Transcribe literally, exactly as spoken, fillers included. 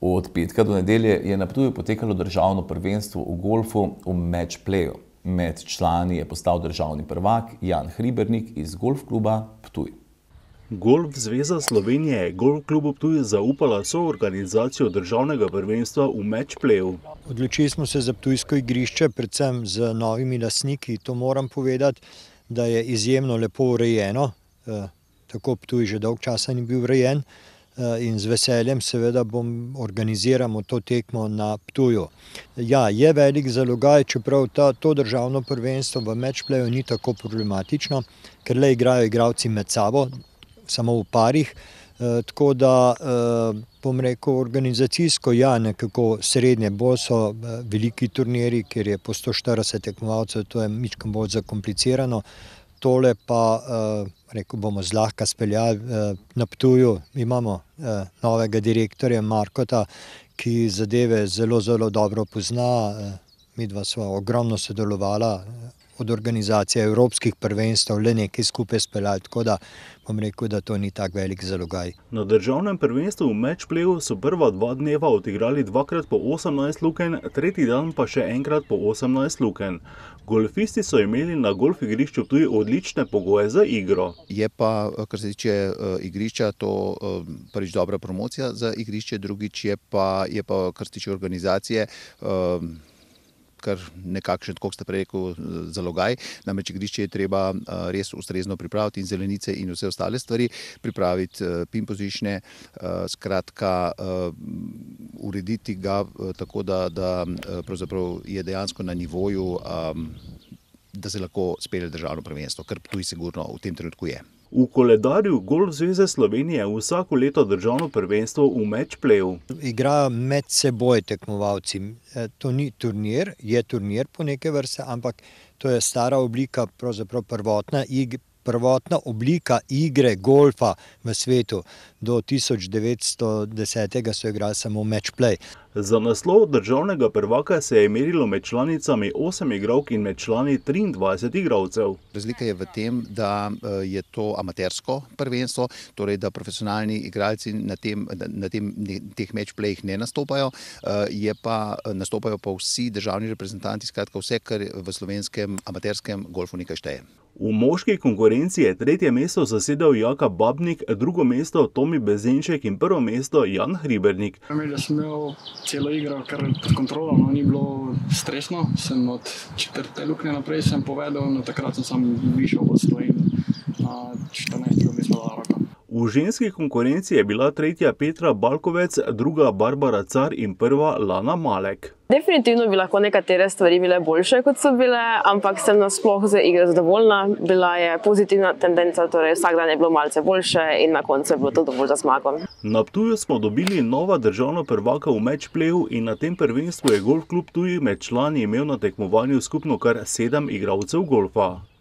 Od petka do nedelje je na Ptuju potekalo državno prvenstvo v golfu v matchplayu. Med člani je postal državni prvak Jan Hribernik iz Golf kluba Ptuj. Golf zveza Slovenije je Golf klubu Ptuj zaupala soorganizacijo državnega prvenstva v matchplayu. Odločili smo se za ptujsko igrišče, predvsem z novimi lastniki. To moram povedati, da je izjemno lepo urejeno. Tako Ptuj že dolgo časa ni bil urejen. In z veseljem seveda bom organiziramo to tekmo na Ptuju. Ja, je velik zalogaj, čeprav ta, to državno prvenstvo v matchplayu ni tako problematično, ker le igrajo igralci med sabo, samo v parih, e, tako da, e, bom rekel, organizacijsko, ja, nekako srednje, bolj so veliki turniri, ker je po sto štirideset tekmovalcev, to je mičkeno bolj zakomplicirano. Tole pa, e, rekel bomo, zlahka speljali. E, na Ptuju imamo e, novega direktorja Markota, ki zadeve zelo, zelo dobro pozna. E, midva sva ogromno sodelovala od organizacije evropskih prvenstev, le nekaj skupaj speljali, tako da bom rekel, da to ni tak velik zalogaj. Na državnem prvenstvu v matchplayu so prva dva dneva odigrali dvakrat po osemnajst lukenj, tretji dan pa še enkrat po osemnajst lukenj. Golfisti so imeli na golf igrišču Ptuj odlične pogoje za igro. Je pa, kar se tiče igrišča, to prvič dobra promocija za igrišče, drugič je pa, je pa kar se tiče organizacije, kar nekakšen, tako ste prej rekel, zalogaj. Namreč igrišče je treba res ustrezno pripraviti in zelenice in vse ostale stvari, pripraviti pin positione, skratka urediti ga tako, da, da pravzaprav je dejansko na nivoju, da se lahko spelje državno prvenstvo, kar Ptuj sigurno v tem trenutku je. V koledarju Golf zveze Slovenije vsako leto državno prvenstvo v matchplayu. Igrajo med seboj tekmovalci. To ni turnir, je turnir po neke vrste, ampak to je stara oblika, pravzaprav prvotna igra. Prvotna oblika igre golfa v svetu. Do tisoč devetsto desetega so igrali samo matchplay. Za naslov državnega prvaka se je merilo med članicami osem igralk in med člani triindvajset igralcev. Razlika je v tem, da je to amatersko prvenstvo, torej da profesionalni igralci na tem, na tem, teh matchplayih ne nastopajo, je pa, nastopajo pa vsi državni reprezentanti, skratka vse, kar v slovenskem amaterskem golfu nekaj šteje. V moški konkurenci je tretje mesto zasedel Jaka Babnik, drugo mesto Tomi Bezenšek in prvo mesto Jan Hribernik. Da sem imel celo igro kar pod kontrolo, no, ni bilo stresno. Sem od četrte luknje naprej sem povedal, no takrat sem sam višel od stojim na štirinajsto mesto dala roka. V ženski konkurenci je bila tretja Petra Balkovec, druga Barbara Car in prva Lana Malek. Definitivno bi lahko nekatere stvari bile boljše, kot so bile, ampak sem nasploh z igro zadovoljna. Bila je pozitivna tendenca, torej vsak dan je bilo malce boljše in na koncu je bilo to dovolj za zmago. Na Ptuju smo dobili nova državna prvaka v matchplayu in na tem prvenstvu je Golf klub Ptuj med člani imel na tekmovanju skupno kar sedem igralcev golfa.